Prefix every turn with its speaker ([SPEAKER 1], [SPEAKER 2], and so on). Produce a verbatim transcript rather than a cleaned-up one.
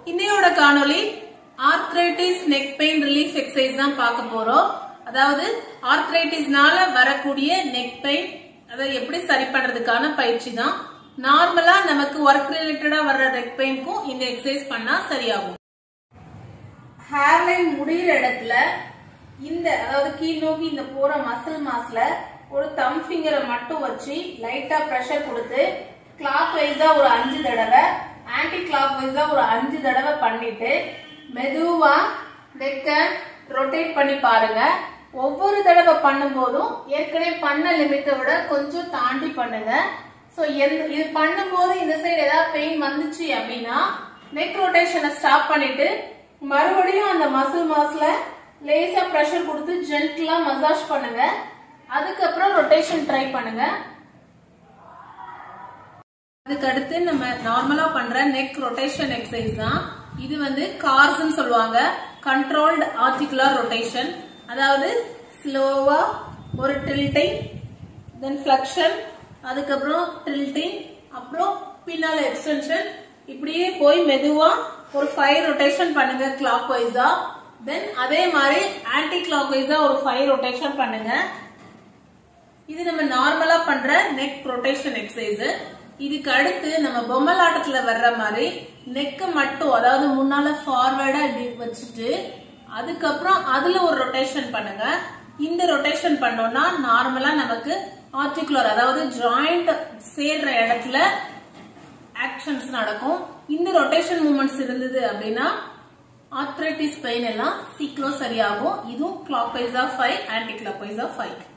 [SPEAKER 1] இன்னையோட காணொளி arthritis neck pain relief exercise தான் பார்க்க போறோம். அதாவது ஆர்த்ரைட்டிஸ்னால வரக்கூடிய நெக் பெயின் அதை எப்படி சரி பண்றதுக்கான பயிற்சி தான். நார்மலா நமக்கு ஒர்க் ரிலேட்டடா வர்ற நெக் பெயின்க்கும் இந்த எக்ஸசைஸ் பண்ணா சரியாகும். ஹேர்லைன் முடிகிற இடத்துல இந்த அதாவது கீழ் நோக்கி இந்த போற மசில் மாஸ்ல ஒரு தம் ஃபிங்கரை மட்டும் வச்சு லைட்டா பிரஷர் கொடுத்து கிளாக் வைஸா ஒரு அஞ்சு தடவை, ஆன்டி கிளாக் வைஸா ஒரு அஞ்சு தடவை பண்ணிட்டு மெதுவா நெக்க ரொட்டேட் பண்ணி பாருங்க. ஒவ்வொரு தடவை பண்ணும் போதும் ஏற்கனவே பண்ண லிமிட்டை விட கொஞ்சம் தாண்டி பண்ணுங்க. சோ இது பண்ணும் போது இந்த சைடு ஏதாவது பெயின் வந்துச்சு அப்படின்னா நெக் ரொட்டேஷனை ஸ்டாப் பண்ணிட்டு மறுபடியும் அந்த மசில் மாஸ்ல லேசா பிரஷர் கொடுத்து ஜென்டிலா மசாஜ் பண்ணுங்க. அதுக்கப்புறம் ரொட்டேஷன் ட்ரை பண்ணுங்க. அதுக்கு அடுத்து நம்ம நார்மலா பண்ற நெக் ரொட்டேஷன் எக்ஸசைஸ் தான். இது வந்து கார்ஸ் சொல்லுவாங்க, கண்ட்ரோல்டு ஆர்டிகுலர் ரொட்டேஷன். அதாவது ஸ்லோவா ஒரு டில்டிங், தென் ஃபிளெக்ஷன், அதுக்கப்புறம் டில்டிங், அப்புறம் பின்னால எக்ஸ்டென்ஷன், இப்படியே போய் மெதுவா ஒரு ஃபைவ் ரொட்டேஷன் பண்ணுங்க கிளாக் வைஸா. தென் அதே மாதிரி ஆன்டி கிளாக் வைஸா ஒரு ஃபைவ் ரொட்டேஷன் பண்ணுங்க. இது நம்ம நார்மலா பண்ற நெக் ரொட்டேஷன் எக்ஸசைஸ். இதுக்கு அடுத்து நம்ம பொம்மலாட்டத்துல வர்ற மாதிரி நெக் மட்டும் அதாவது முன்னால ஃபார்வர்டா இப்படி வச்சுட்டு அதுக்கப்புறம் அதுல ஒரு ரொட்டேஷன் பண்ணுங்க. இந்த ரொட்டேஷன் பண்ணோம்னா நார்மலா நமக்கு ஆர்டிகுலர் அதாவது ஜாயிண்ட் சேர்ற இடத்துல ஆக்ஷன்ஸ் நடக்கும். இந்த ரொட்டேஷன் மூமெண்ட்ஸ் இருந்தது அப்படின்னா ஆர்த்ரைட்டிஸ் பெயின் எல்லாம் சீக்கிரம் சரியாகும். இதுவும் கிளாக் வைஸா ஃபைவ், ஆன்டி கிளாக் வைஸா ஃபைவ்.